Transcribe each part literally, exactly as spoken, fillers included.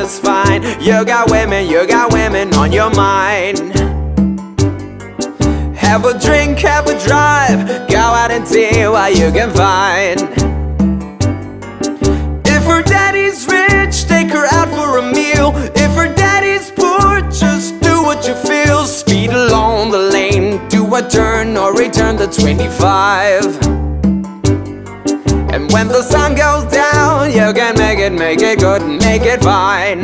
weather's fine. You got women, you got women on your mind. Have a drink, have a drive, go out and see what you can find. If her daddy's rich, take her out for a meal. If her daddy's poor, just do what you feel. Speed along the lane, do a turn or return to twenty-five. And when the sun goes down, you can make it, make it good, make it fine.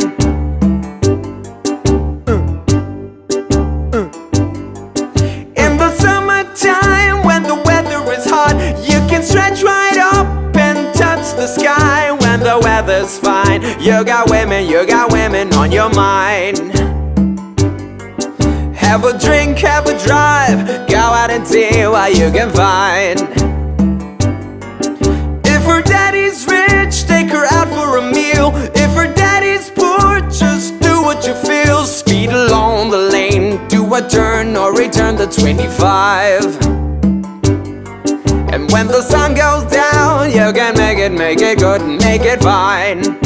In the summertime, when the weather is hot, you can stretch right up and touch the sky. When the weather's fine, you got women, you got women on your mind. Have a drink, have a drive, go out and see what you can find. If her daddy's rich, take her out for a meal. If her daddy's poor, just do what you feel. Speed along the lane, do a turn or return to twenty-five. And when the sun goes down, you can make it, make it good, make it fine.